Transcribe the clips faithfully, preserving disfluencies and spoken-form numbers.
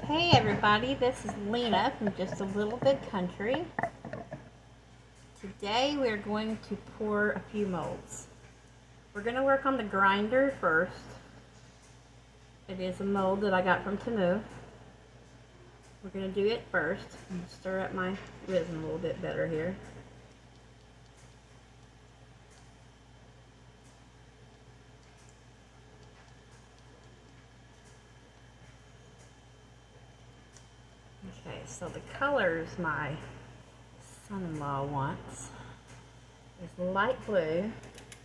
Hey everybody, this is Lena from Just a Little Bit Country. Today we're going to pour a few molds. We're going to work on the grinder first. It is a mold that I got from Temu. We're going to do it first. I'm going to stir up my resin a little bit better here. Okay, so the colors my son-in-law wants is light blue. I'm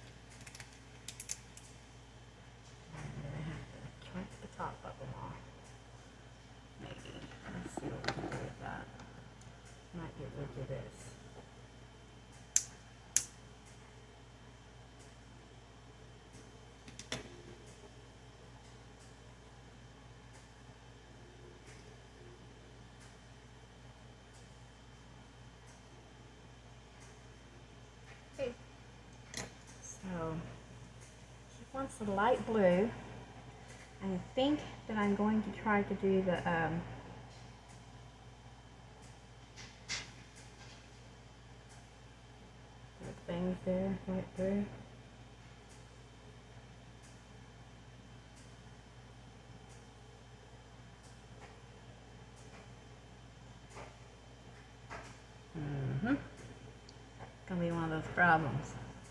gonna have to try the top of them off. Maybe. Let's see what we can do with that. Might get rid of this. Okay. So she wants the light blue. I think that I'm going to try to do the um, the things there right through. Mm-hmm. Gonna be one of those problems.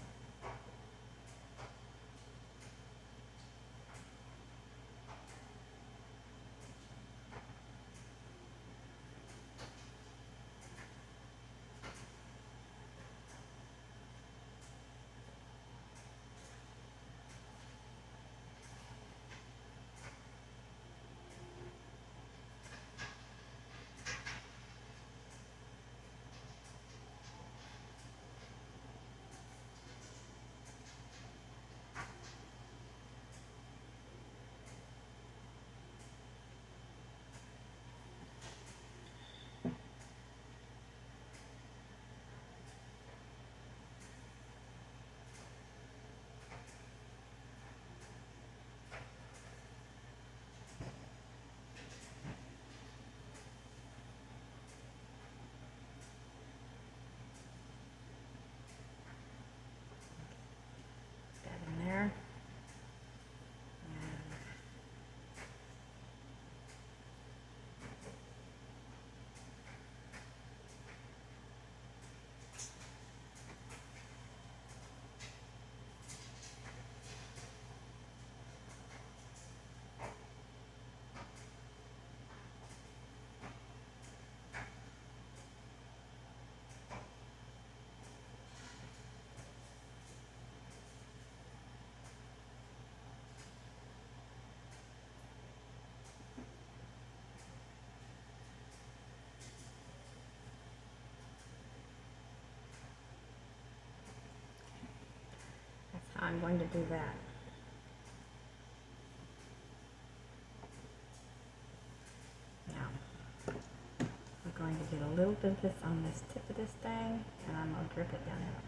I'm going to do that. Now, I'm going to get a little bit of this on this tip of this thing, and I'm going to drip it down here.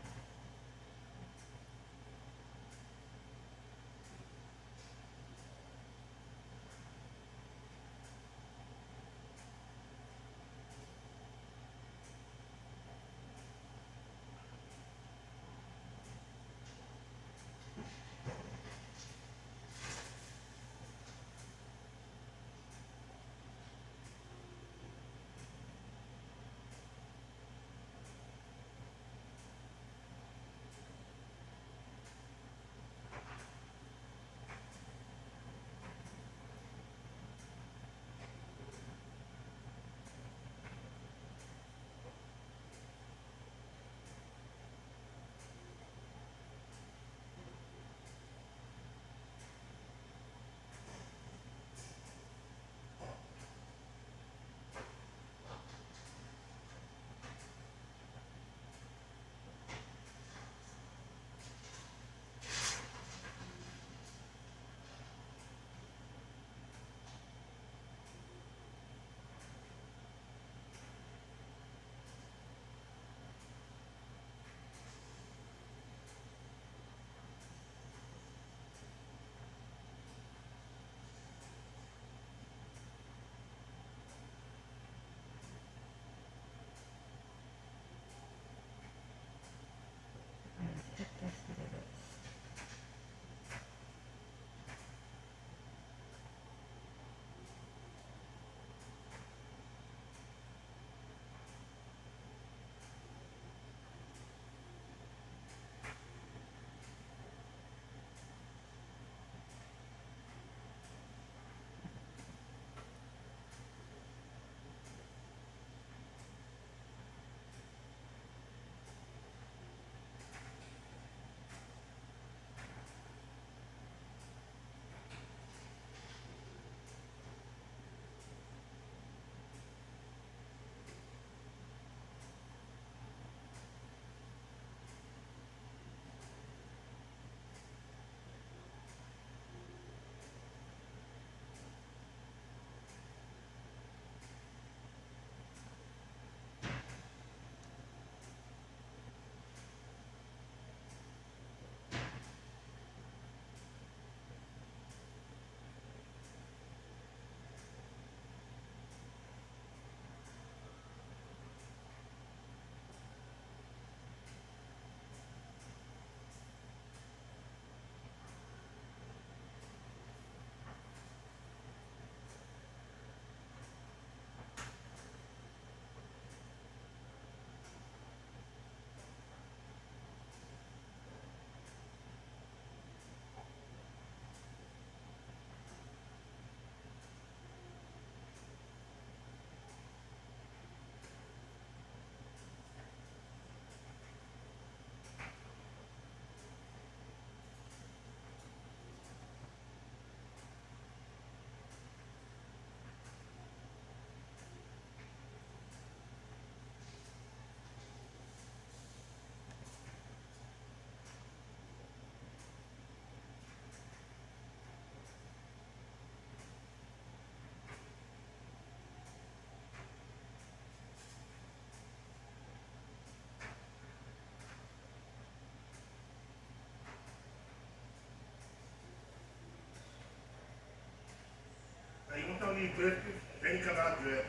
Hey, you want some of these biscuits? Then you come out drip.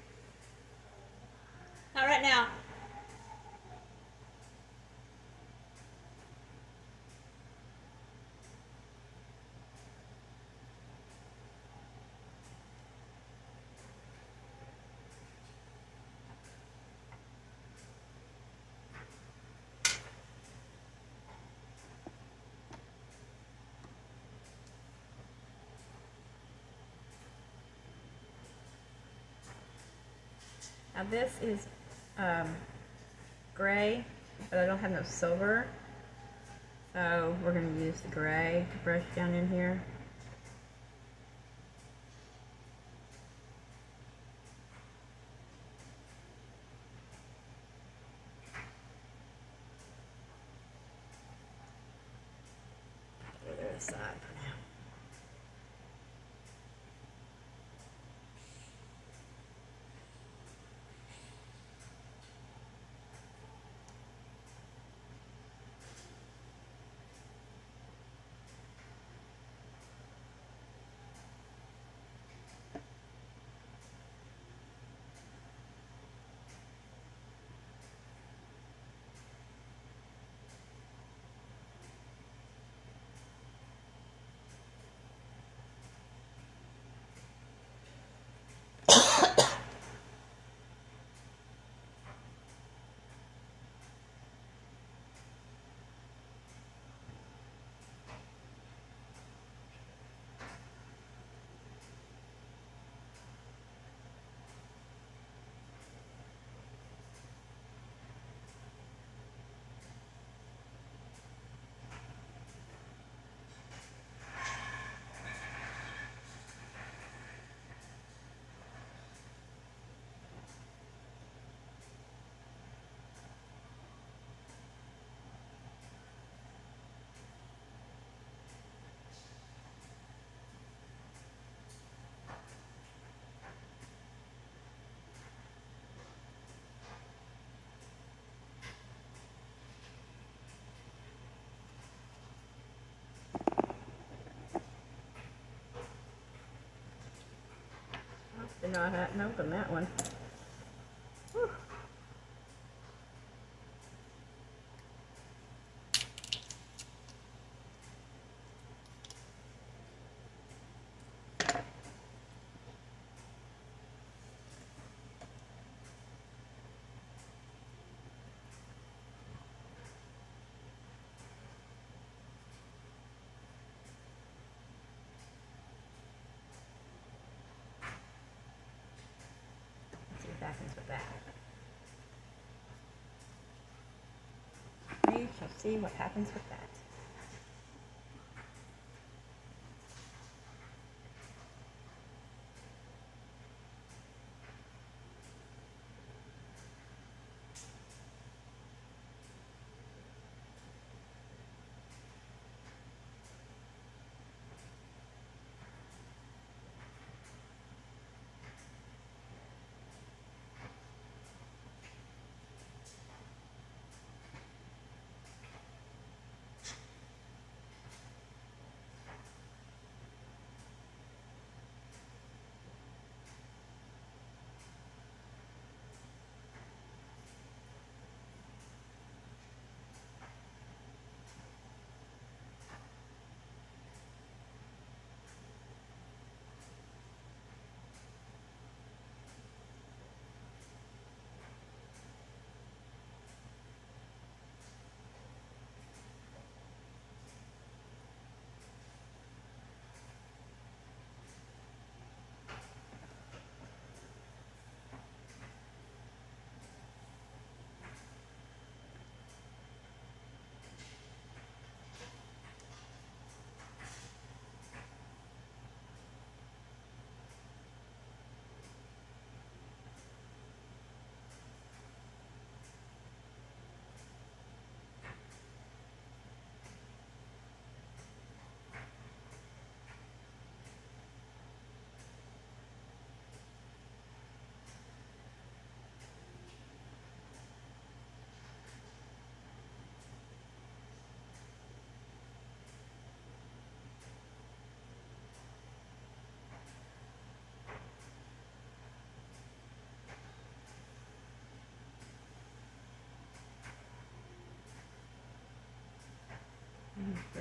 Not right now. Now this is um, gray, but I don't have no silver. So we're going to use the gray to brush down in here. Put it to the side for now. Did not have to open that one. Whew. Let's see what happens with that. We shall see what happens with that.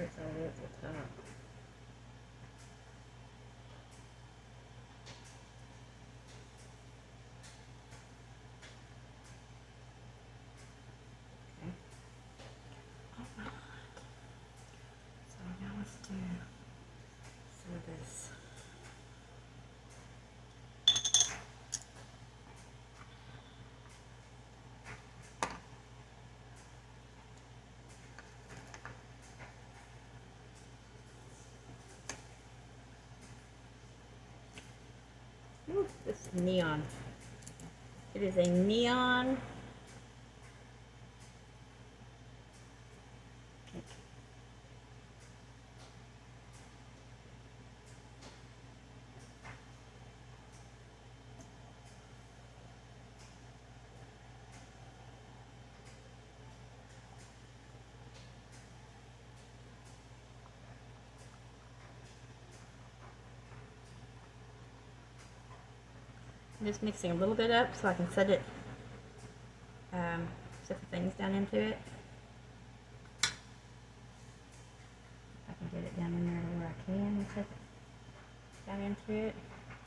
It's a little top. Okay. Alright. So now let's do some of this. Ooh, this is neon. It is a neon pink. I'm just mixing a little bit up so I can set it, um, set the things down into it. I can get it down in there where I can and set it down into it.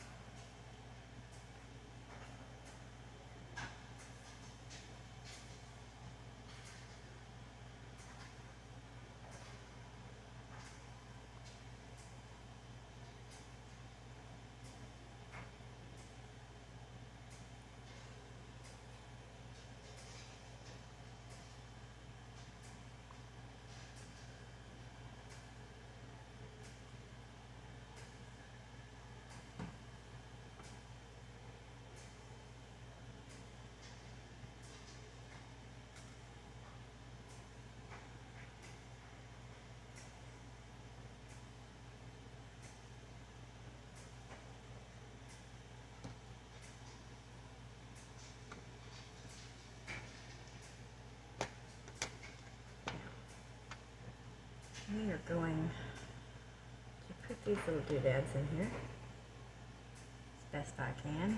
We are going to put these little doodads in here as best I can.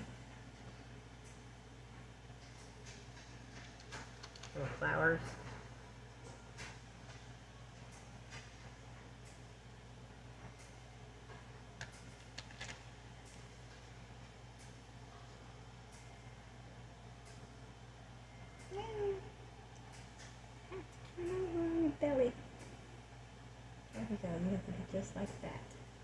Little flowers. Yay. Turn over on your belly. There we go, you have to do just like that.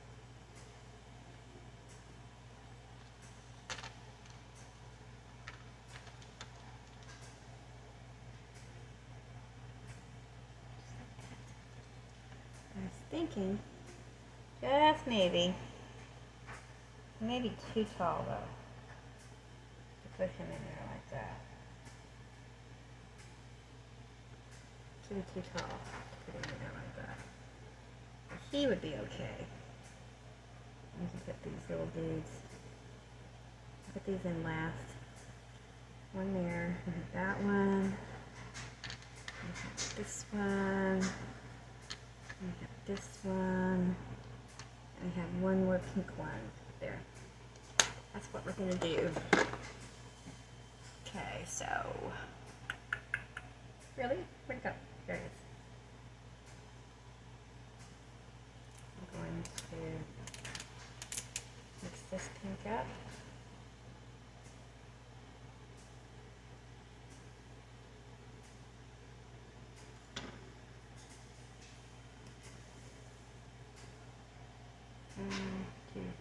I was thinking, just maybe, maybe too tall though, to put him in there like that. Should be too tall to put him in there like that. He would be okay. We can put these little dudes. Put these in last. One there. We have that one. We have this one. We have this one. And we have one more pink one there. That's what we're gonna do. Okay, so really? Where'd it go? There it is. Going to mix this pink up. One, two, three.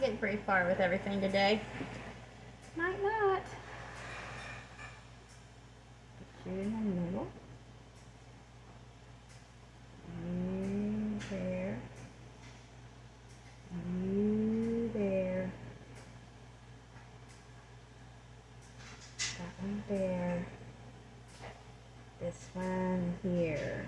get very far with everything today. Might not. Put you in the middle. You there. You there. That one there. This one here.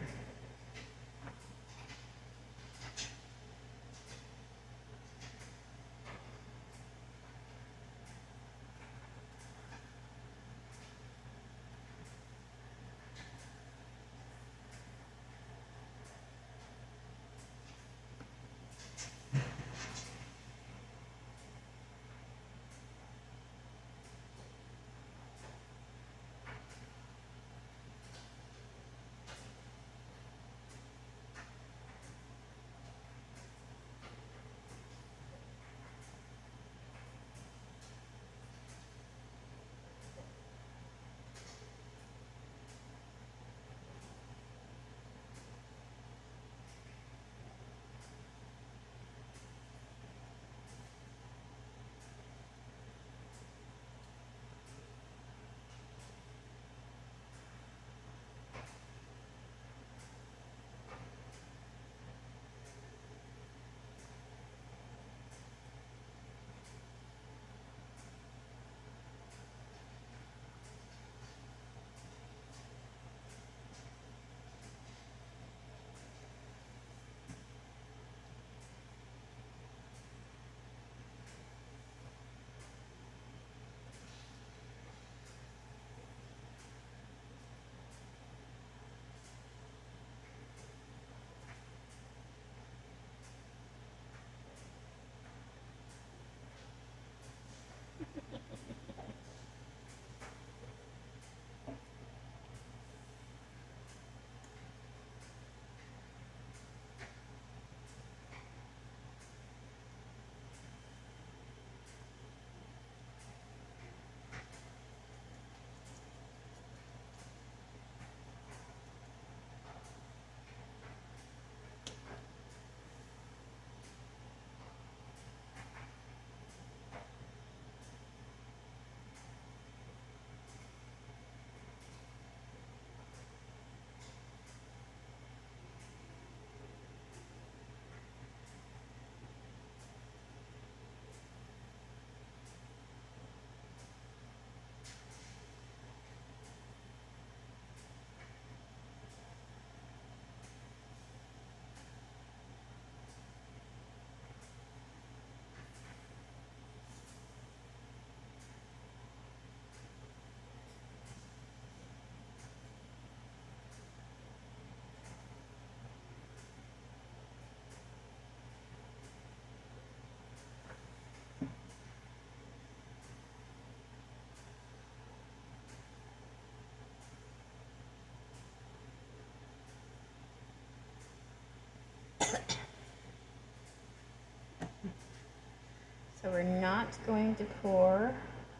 So we're not going to pour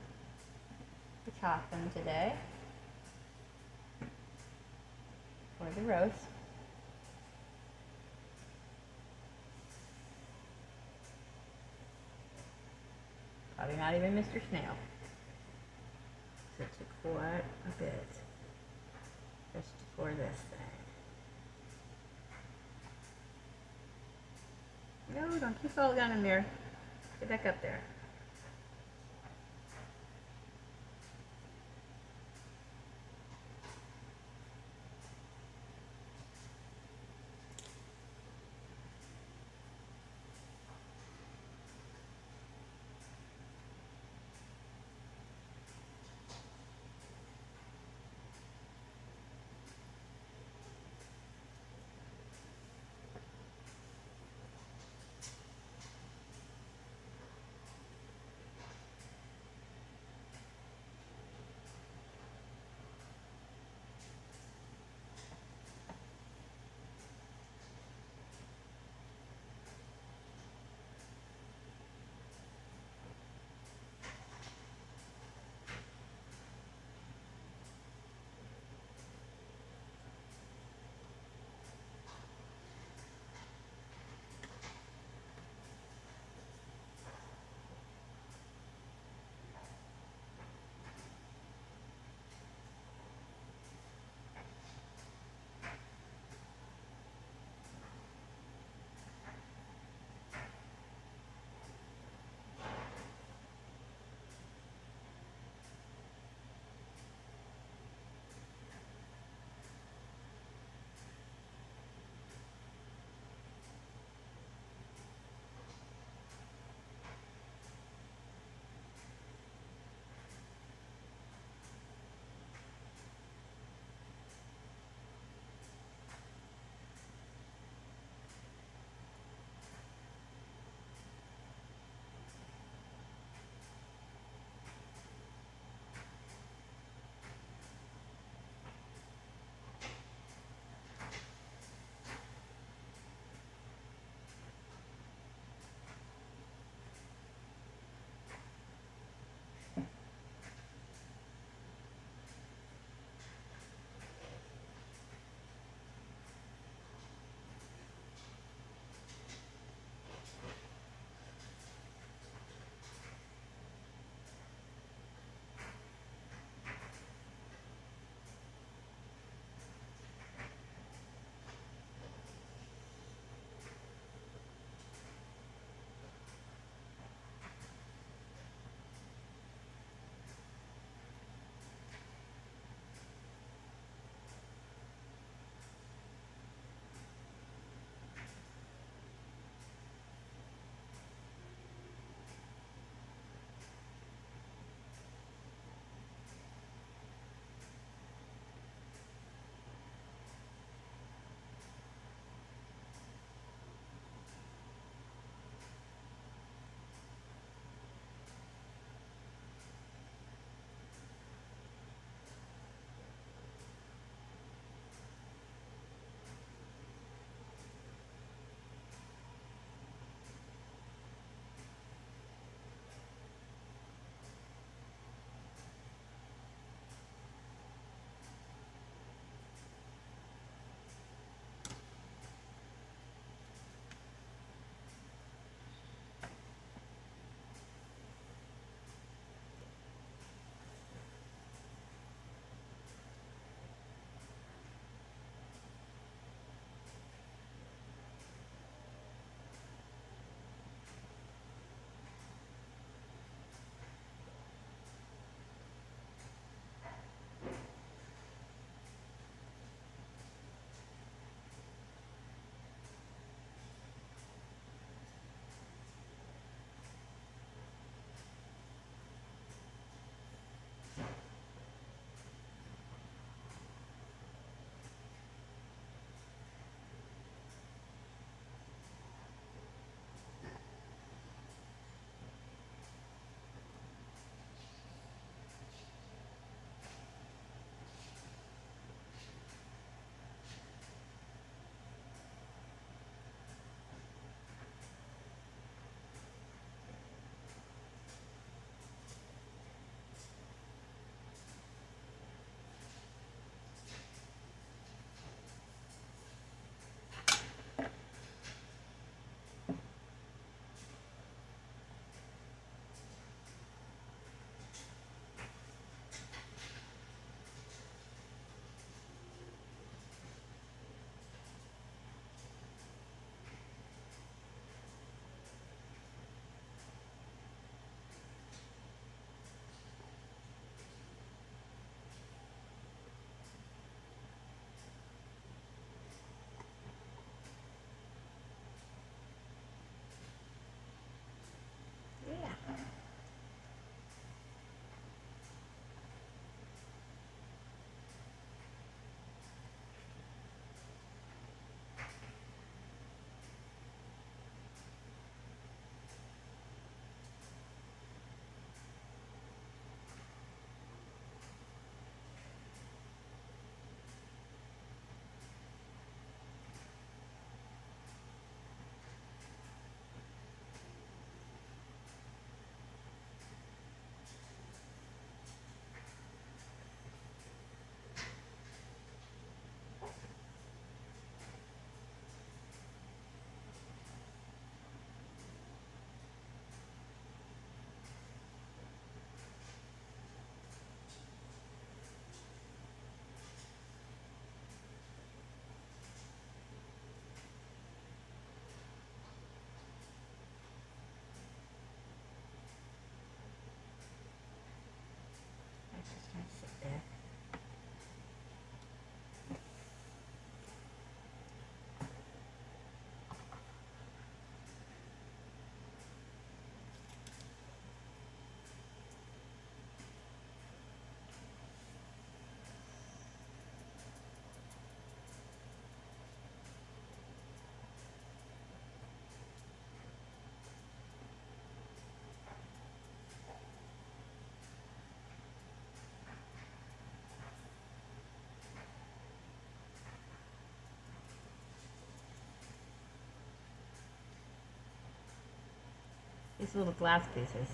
the coffin today, or the rose. Probably not even Mister Snail. So it took quite a bit just to pour this thing. No, don't keep falling down in there. Get back up there. These little glass pieces.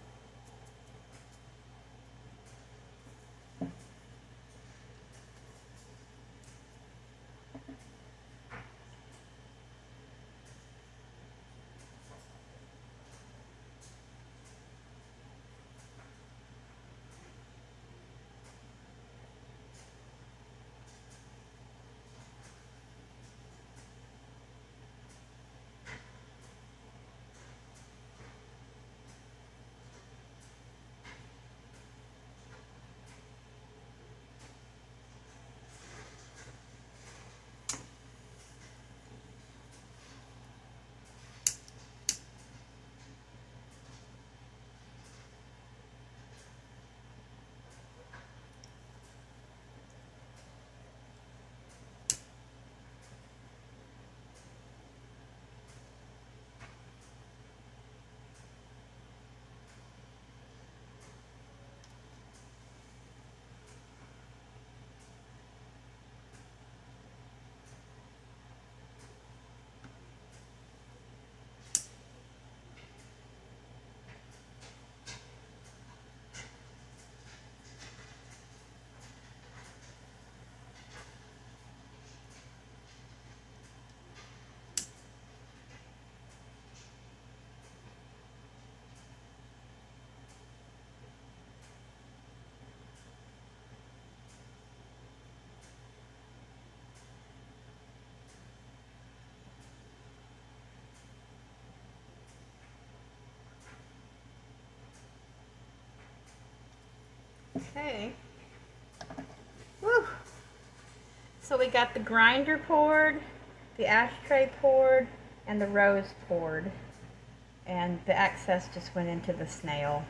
Okay. Woo. So we got the grinder poured, the ashtray poured, and the rose poured. And the excess just went into the snail.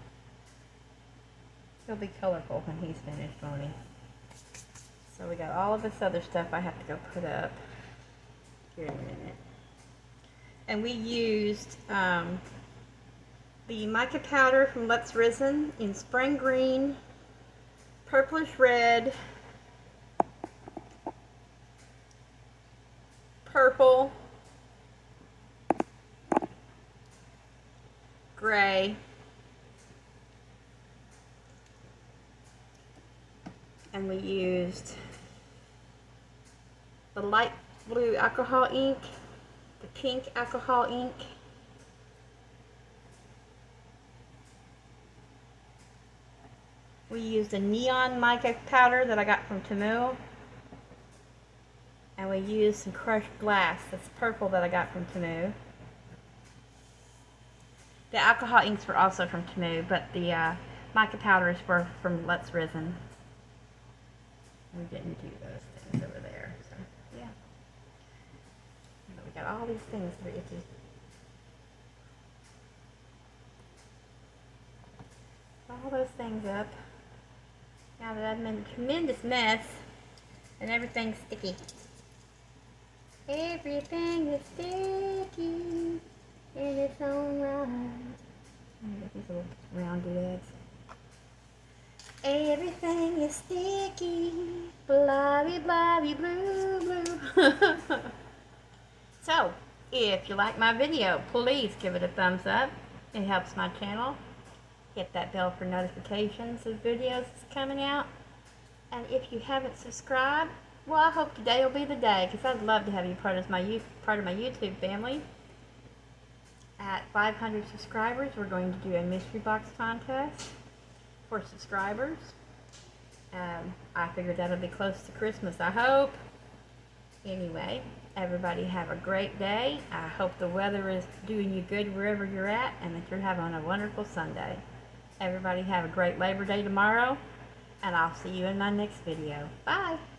He'll be colorful when he's finished, won't he? So we got all of this other stuff I have to go put up here in a minute. And we used um, the mica powder from Let's Risen in spring green, purplish red, purple, gray, and we used the light blue alcohol ink, the pink alcohol ink, we used a neon mica powder that I got from Temu, and we used some crushed glass, that's purple, that I got from Temu. The alcohol inks were also from Temu, but the uh, mica powders were from Let's Risen. We didn't do those things over there, so yeah. But we got all these things that are icky. All those things up. Now that I've made a tremendous mess and everything's sticky. Everything is sticky in its own right. Let me get these little round doodads. Everything is sticky, blobby blobby blue blue. So, if you like my video, please give it a thumbs up. It helps my channel. Hit that bell for notifications of videos that's coming out. And if you haven't subscribed, well, I hope today will be the day, because I'd love to have you part of my part of my YouTube family. At five hundred subscribers, we're going to do a mystery box contest for subscribers. Um, I figured that'll be close to Christmas, I hope. Anyway, everybody have a great day. I hope the weather is doing you good wherever you're at, and that you're having a wonderful Sunday. Everybody have a great Labor Day tomorrow, and I'll see you in my next video. Bye!